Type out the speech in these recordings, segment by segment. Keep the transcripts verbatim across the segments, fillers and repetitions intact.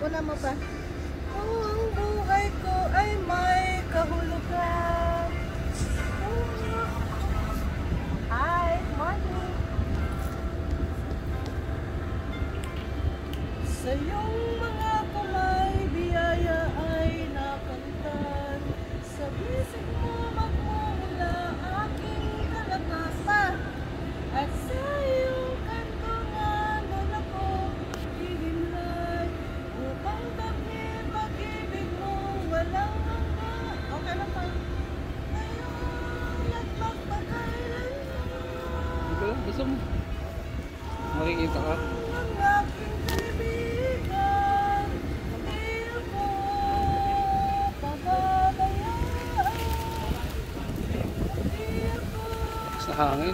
Una mo pa. Oh, ang buhay ko ay may kahulugan. Oh. Hi, morning. Sa iyong mga kamay, biyaya ay nakantan. Sa bisig mo magmumula aking kalakasan. At sa iyong kantungan, doon ako hihimlay. Upang damhin pag-ibig mo, walang hanggan. Okay lang pa. Ngayon at magpakailanman. Gusto mo? Makikita ka? Ang aking kaibigan, hindi ako pababayaan. Hindi ako Sa hangin.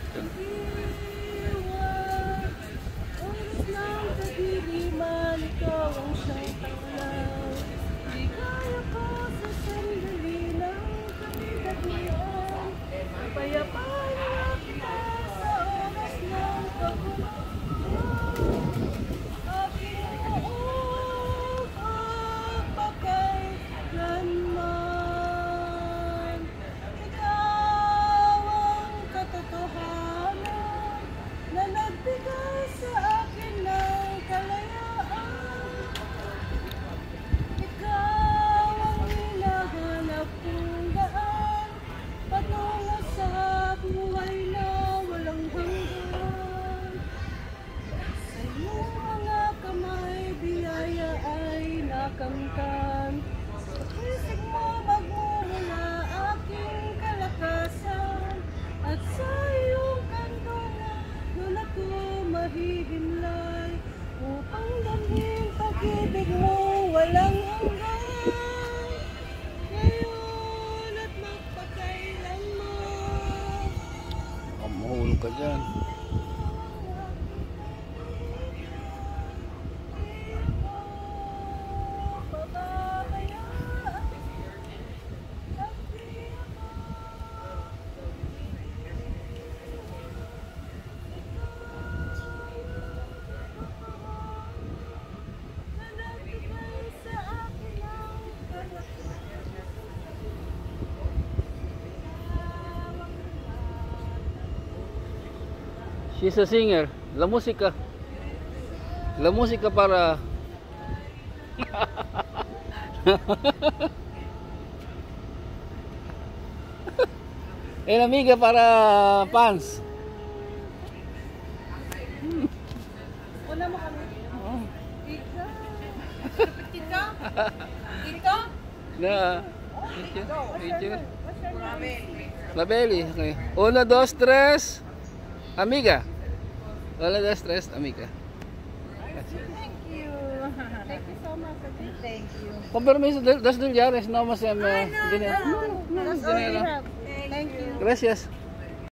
iwan. Oras ng kadiliman, ikaw ang siyang tanglaw. Di kaya ko sa sandali ng kami-katian. Payapaan na kita sa oras ng pagkumaw. Aking buong pagpakailanman. Ikaw ang katotohanan na nagbigay sa akin ng kalayaan. Ikaw ang hinahanap kong daan patungo sa buhay na walang hanggan. Sa iyong mga kamay, biyaya ay nakamtan. Sa isip mo magmumula aking kalakasan. At sa iyong kantungan, doon ako mahihimlay. Upang damhin pag-ibig mo, walang hanggan. Ngayon at magpakailanman. Mahulog ka dyan. She's a singer. La música. La música para... El amiga para fans. Una mo kami. Oh. Ika. Ika. Ika. Na. Picture. Picture. What's your name? La Belly. Okay. Una, dos, tres. Amiga. Una, dos, tres. Amiga. Thank you. Thank you so much. Thank you. Con permiso, dos dillares. No más. Ay, no, no. That's all we have. Thank you. Gracias.